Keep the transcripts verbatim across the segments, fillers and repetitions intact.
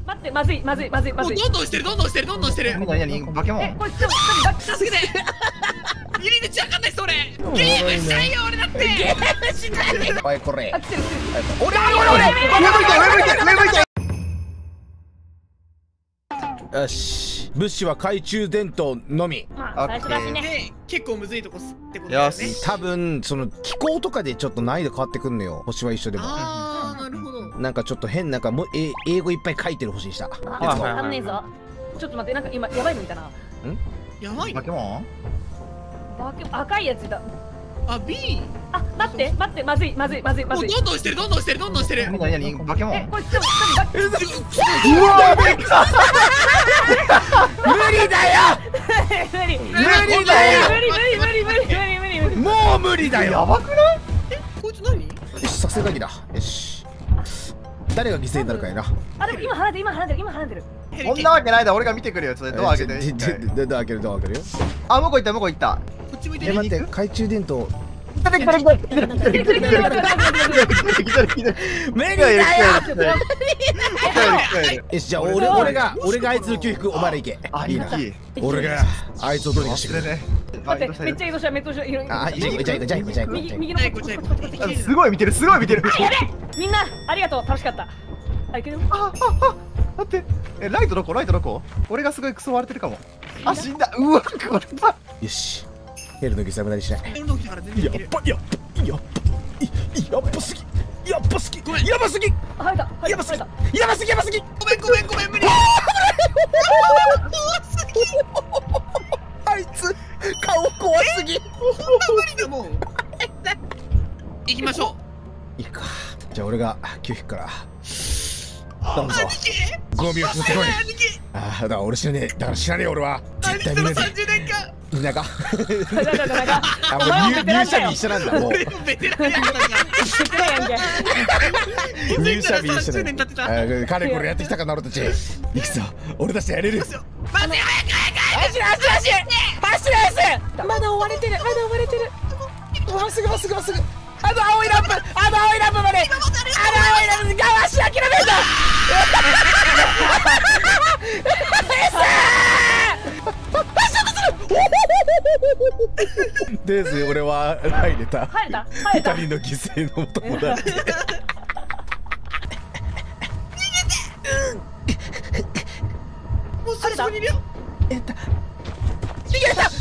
待って、まずいまずいまずいまずい。 どんどんしてるどんどんしてるどんどんしてる。 何何何バケモン。 え、これちょっと助けて。入り口わかんないそれ。ゲームしたいよ俺だって。ゲームしない。 おいこれ。 あ、来てる来てる。 俺俺俺俺。 上向いて上向いて上向いて。 よし。物資は懐中電灯のみ。 まあ最初だしね。 で結構むずいとこってことだよね。 多分その気候とかでちょっと難易度変わってくんのよ。星は一緒でも。 ああなるほど。 なんかちょっと変なんかもえ英語いっぱい書いてる星にした。 あ、わかんねえぞ。ちょっと待って、なんか今やばいのいたな。 やばい。 バケモン。 バケ赤いやついた。 あ B。 あ、待って待ってまずいまずいまずいまずい。 どんどんしてるどんどんしてるどんどんしてる。 何何何バケモン。 え、これちょっと待って。 うわーでか。 無理だよ。 無理無理無理だよ。 無理無理無理無理無理無理無理。 もう無理だよ。 やばくない？ え、こいつ何？ よし作戦会議だ。よし。誰が犠牲になるかやな。 あ、でも今離れてる今離れてる今離れてる。 こんなわけないだ、俺が見てくるよ。ちょっとドア開けて。 ドア開けるドア開けるよ。 あ、向こう行った向こう行った。 こっち向いてえ待って懐中電灯。 来た来た来た来た来た来た来た来た来た来た来た。 無理だよ。よしじゃあ俺俺が俺があいつの救出お前ら行け。いいな。俺があいつをどうにかしてくれ。 待ってめっちゃ移動しためっちゃ移動した。 あじゃあ行こうじゃあ行こうじゃあ行こうじゃあ行こう。 右右のこっち。 すごい見てるすごい見てる。 やべ。みんなありがとう楽しかった。あ、いける。 あああ待って。えライトどこライトどこ？俺がすごいクソ割れてるかも。あ死んだ。うわこれだ。 よし。ヘルの犠牲無駄にしない。 俺の時から全然いける。 やっぱやっぱやっぱやっぱすぎやっぱすぎやばすぎあ入ったやばすぎやばすぎやばすぎ。 ごめんごめんごめん無理。 あいつ顔怖すぎ。 無理だもん。行きましょう。いいか。じゃあ俺が救出から頼むぞ。ゴミを捨ててこい。ああだから俺知らねえだから知らねえ俺は絶対見ねえ。 さんじゅうねんかん。 田舎。 あ、 もう入入社日一緒なんだもう。 俺もベテランやったじゃん。 入社日一緒年経ってた。 かれこれやってきたかな俺たち。行くぞ。俺たちやれる。 待って早く早く走れ走れ走れ走れ走れ。まだ追われてるまだ追われてる。 まっすぐまっすぐまっすぐ。あの青いランプあの青いランプまで。あの青いランプ我慢し諦めた。デーズ俺は入れた。 入れた入れた。 二人の犠牲の友達。 もうすぐそこにいるよ。 えった。逃げた。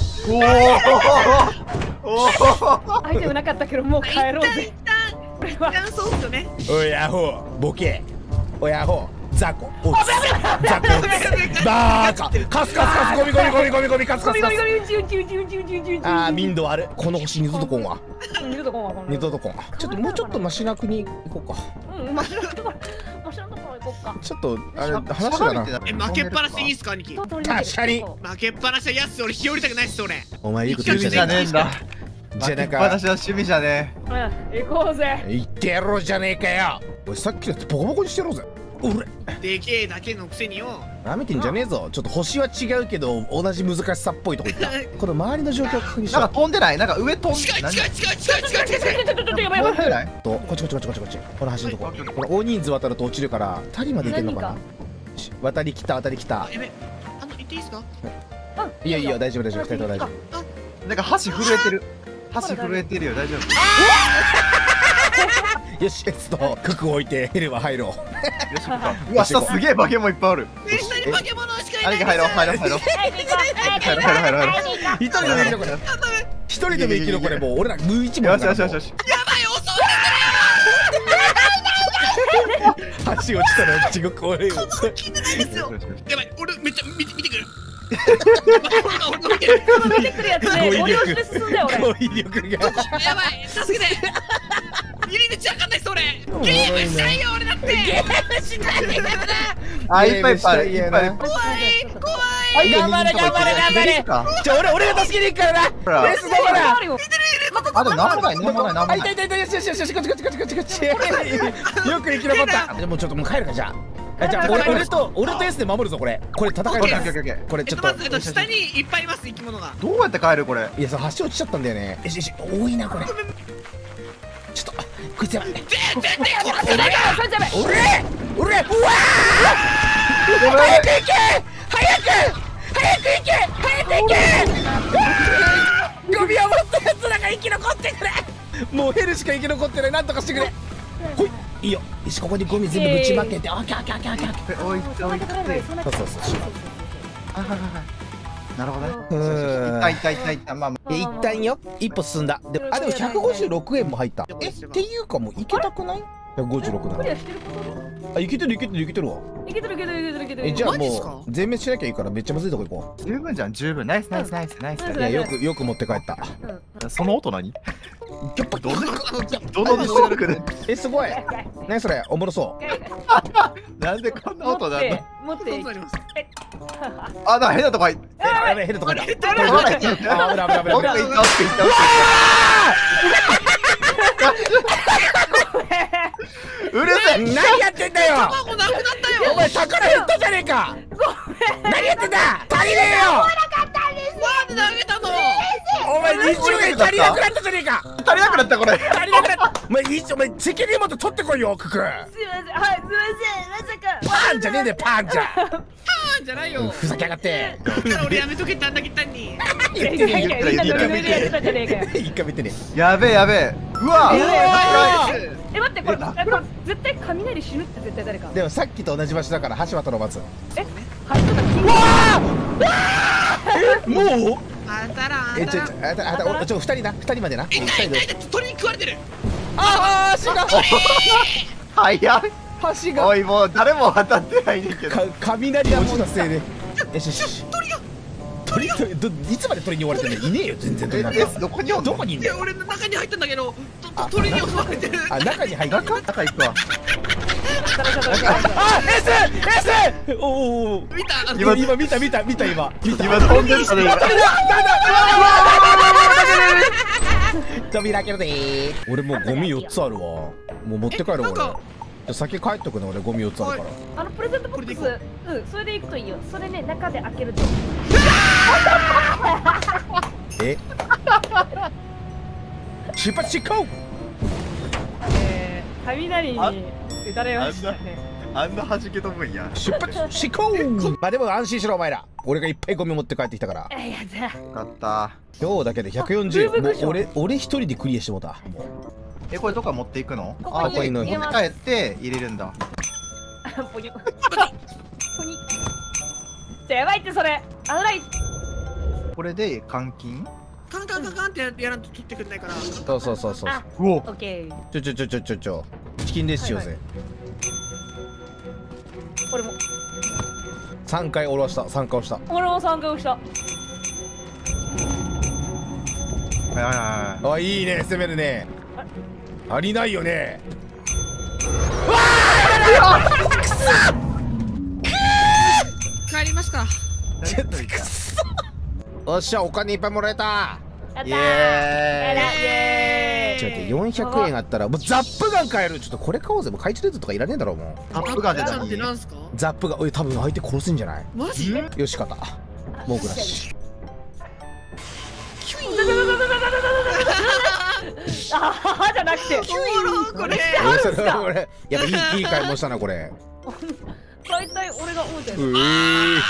おおおお。 アイテムなかったけどもう帰ろうぜ。 これはそうっすよね。 おいアホボケ。おいアホザコオツザコオツバーカカスカスカスゴミゴミゴミゴミゴミカスカスカス。あー民度ある。この星二度とこんわ。 二度とこんわ。 二度とこん。ちょっともうちょっとマシな国行こうか。 うんマシなとこマシなとこ行こうか。 ちょっとあれ話だな。 え負けっぱなしでいいっすか兄貴。 確かに負けっぱなしはやす俺日和りたくないっす俺。 お前いいこと言う趣味じゃねえんだ。 じゃあなんか私は趣味じゃねえ。うん行こうぜ。 言ってやろうじゃねえかよ。おいさっきのやつボコボコにしてやろうぜ。俺でけえだけのくせによ。 なめてんじゃねえぞ。ちょっと星は違うけど同じ難しさっぽいとこ行った。この周りの状況を確認え。 しよなんか飛んでないなんか上飛んで近い近い近い近い近い近い近い。 ちょっとちょっとやばいやばい。 飛んでない。 う。とこっちこっちこっちこっちこっち。この橋のとこ。この大人数渡ると落ちるからふたりまで行けんのかな。渡りきた渡りきた。 やべあの行っていいっすか。 いいよいいよ大丈夫大丈夫ふたりとも大丈夫。 なんか箸震えてる。箸震えてるよ大丈夫。 よしエスとククを置いてヘルは入ろう。 うわ下すげえバケモンいっぱいある。 え下に化け物しかいない。 あれが入ろう入ろう入ろう。入ろう入ろう入ろう入ろう。 一人でも生き残れ。一人でも生き残れ。もう俺ら無一文。 よしよしよしよし。 やばい襲われてる。 橋落ちたら地獄俺よ。 聞いてないですよ。やばい俺めっちゃ見て見てくる。俺の見てる。 出てくるやつね。俺をして進んだよ俺。 語彙力が。 やばい助けて。入り口わかんないそれ。ゲームしたいよ俺だって。ゲームしないで。 あいっぱいいっぱいいっぱいいっぱい。 怖い怖い。 頑張れ頑張れ頑張れ。じゃあ俺俺が助けに行くからな。レスどこだ。 あでもなんもないなんもないなんもあ、 ない。 いたいたいた、よしよしよしよし、こっちこっちこっちこっちこっち。よく生き残った。でもちょっともう帰るかじゃあ。じゃあ俺俺と俺と S で守るぞこれ。これ戦いオッケーオッケーオッケー。 これちょっまずと。 下にいっぱいいます生き物が。 どうやって帰るこれ。 いやそう橋落ちちゃったんだよね。よしよし多いなこれ。ちょっとこいつやばい。 出てこそれじゃばい。 俺俺うわー。 やばい早く行け早く早く行け早く行けゴミを持ったやつらが生き残ってくれ。 もうヘルしか生き残ってない。なんとかしてくれ。ほい、いいよ。よし、ここにゴミ全部ぶちまけて。オッケーオッケーオッケーオッケー。 置いて置いて。 そうそうそう。 あははは。なるほどね。 うーん。 いったいったいったいった。まあまえ、一旦よ、一歩進んだ。で、あ、でもひゃくごじゅうろくえんも入った。え、っていうかもういけたくない？ひゃくごじゅうろくなら。あ、いけてるいけてるいけてるわ。 いけてるいけてるいけてるいけてる。 え、じゃあマジっすかもう全滅しなきゃいいからめっちゃむずいとこ行こあ。十分じゃん十分。ナイスナイスナイスナイス。 う。いや、よくよく持って帰った。 その音何？ やっぱどのどの能力で？ え、すごい。何それ、おもろそう。 なんでこんな音なんだ？ 持ってあります。 あ、なんか変なとこ入って。 え、やべえ、変なとこだ。 あれあら、 あ、危ない危ない危ない危ない。 奥行った奥行った。うるせえ。 何やってんだよ。 卵なくなったよ。 お前宝減ったじゃねえか。何やってんだ。足りねえよ。 なんで投げたの？ お前にじゅうえん足りなくなったじゃねえか。 足りなくなったこれ。 足りなくなった。お前一お前責任持って取ってこいよ、クク。 すいません、はい、すいません、まさかパンじゃねえんだよ、パンじゃ。 パーンじゃないよ。 ふざけやがって。 俺やめとけってあんだけ単に。 言ってねいやいやみんなノリノリでやってたじゃねえかよ。 一回見てね。 やべえやべえ。うわ。 うわえ、待って、これ、 えなえこれ絶対雷死ぬって絶対誰か。 でもさっきと同じ場所だから橋渡ろう待つ。 え、はい、とか金もう？ あんたらあえ、ちょんたら。 ちょあたあたおちょ二人な二人までな。 痛い痛い痛い鳥に食われてる。 ああ、足が早い。 橋がおいもう誰も当たってないねんけど。 か雷落ちたせいで。よしよし。鳥が鳥鳥どいつまで鳥に追われてんの？いねえよ全然鳥なんえか。 どこにおんの？ どこにいんだよ。 いや俺の中に入ったんだけど、と鳥に襲われてる。 あ、中に入った。 中中行くわ。 あ、エスエス。おおお。 見た？ 今今見た見た見た今見た。 今飛んでったね今。 扉開けるでー。俺もうゴミよっつあるわ。もう持って帰るわ俺。 えなんかじゃ先帰っとくね俺ゴミよっつあるから。 あのプレゼントボックス、うん、それで行くといいよ。それね、中で開けると。 え？出発進行。 えー、雷に打たれましたね。 あんな弾け飛ぶんや。 出発進行。まあでも安心しろお前ら。俺がいっぱいゴミ持って帰ってきたから。 え、やだ。 よかった。 今日だけでひゃくよんじゅうえん。もブーブークッションう俺俺一人でクリアしてもうた。 え、これどっか持っていくの？ ここにあ、これ持って入れます帰って入れるんだ。 ポニョ。ポニ。じゃやばいってそれ。あらい。 これで監禁？ カンカンカンカンってやらんと取ってくんないから。 そうそうそうそう。 あ、 うお。 オッケー。 ちょちょちょちょちょちょ。チキンレッシュしようぜ。 俺も。 さんかい下ろしたさんかい押した。 俺も参加をした。 はいはいはい。 あ、いいね攻めるね。ありないよね。 帰りますか。 おっしゃお金いっぱいもらえた。 やったー。 イエーイやだイエーイ。 ちょっと待ってよんひゃくえんあったらもうザップガン買える。ちょっとこれ買おうぜ。もう懐中電灯とかいらねえだろもう。 アップガンってって何？ なんすか？ ザップガンおい多分相手殺すんじゃない？ マジ？ よし方モグラシ。 あはじゃなくて。 おもろこれ。 えそれはこれやっぱいいいい買い物したなこれ。 大体俺が思うてうる。 え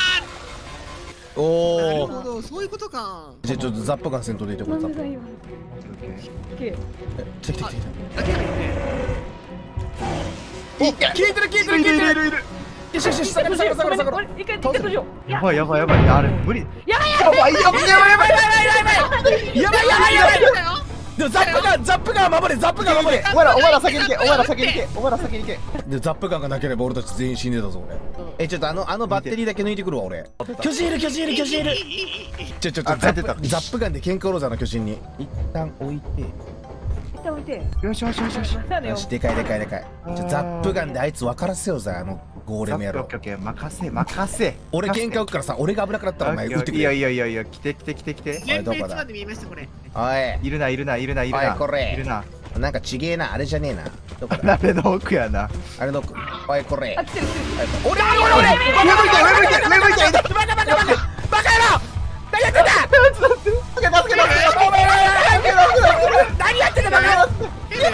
おなるお。 ほど、そういうことか。 じゃあちょっとザップガン戦闘でいてこれザップ。 なんでだよ。オッケー。 来た来た来た来だけどね。 た。お消えてる消えてる消えてる。 いるいる。 よしよしよし下がる下がる下がる下がる。 一回一回閉じよう。 やばいやばいやばい。あれ無理。 やばいやばいやばいやばいやばい。 やばいやばいやばいやばい。でもザップガンザップガン守れザップガン守れ。 お前らお前ら先に行け。お前ら先に行け。お前ら先に行け。 でザップガンがなければ俺たち全員死んでたぞ俺。えちょっとあのあのバッテリーだけ抜いてくるわ俺。巨人いる巨人いる巨人いる。ちょちょちょザッあ出てたプザップガンで喧嘩売ろうぜあの巨人に。一旦置いて。 一旦置いて。 よしよしよしよし。 またねよしでかいでかいでかい。じゃあザップガンであいつ分からせようぜあのゴーレム野郎。 オッケーオッケー任せ任せ。 俺喧嘩売っからさ俺が危なくなったらお前撃ってくれ。 いやいやいやいや来て来て来て来て。 全滅まで見えましたこれ。 おいいるないるないるないるな。 おいこれいるな。 なんかちげえなあれじゃねえな。どこだ鍋の奥やな。 あれどこ。おいこれ。 あ、来てる来てる。 俺俺俺俺上向いて上向いて上向いて上向いて。 バカバカバカバカ野郎何やってんだ。 助け助け助け助け。 お前何やってんだバカ。やばい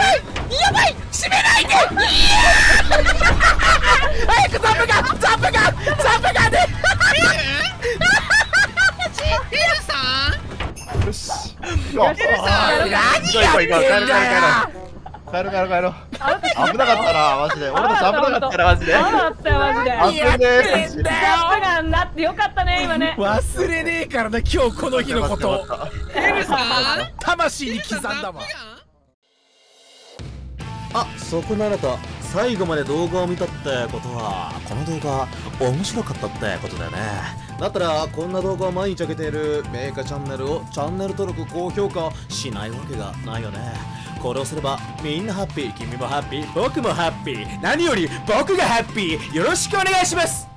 やばい閉めないで。早くザップガンザップガン行こう。 よしやろうか行こう行こう行こう。帰ろう帰ろう帰ろう。帰ろう帰ろう帰ろう。 あなた危なかったなマジで。俺たち危なかったなマジで。 あなたよマジで安全でーす。 だがなってよかったね今ね忘れねえからな今日この日のことエルさん魂に刻んだわ。 あ、そこのあなた最後まで動画を見たってことはこの動画面白かったってことだよね。だったらこんな動画を毎日上げているメーカーチャンネルをチャンネル登録高評価しないわけがないよね。これをすればみんなハッピー、君もハッピー、僕もハッピー、何より僕がハッピー。よろしくお願いします。